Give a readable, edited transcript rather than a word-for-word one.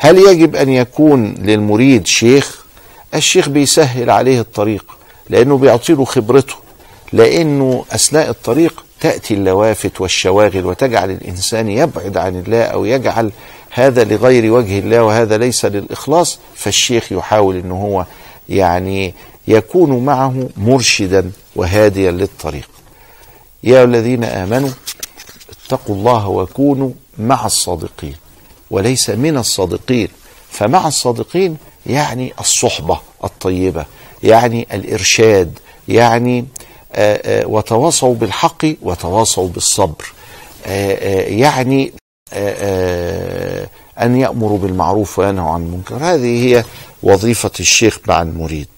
هل يجب أن يكون للمريد شيخ؟ الشيخ بيسهل عليه الطريق لأنه بيعطيله خبرته، لأنه أثناء الطريق تأتي اللوافت والشواغل وتجعل الإنسان يبعد عن الله أو يجعل هذا لغير وجه الله وهذا ليس للإخلاص، فالشيخ يحاول أنه هو يعني يكون معه مرشدا وهاديا للطريق. يا الذين آمنوا اتقوا الله وكونوا مع الصادقين وليس من الصادقين. فمع الصادقين يعني الصحبة الطيبة، يعني الإرشاد، يعني وتواصوا بالحق وتواصوا بالصبر، يعني أن يأمروا بالمعروف وينهوا عن المنكر. هذه هي وظيفة الشيخ مع المريد.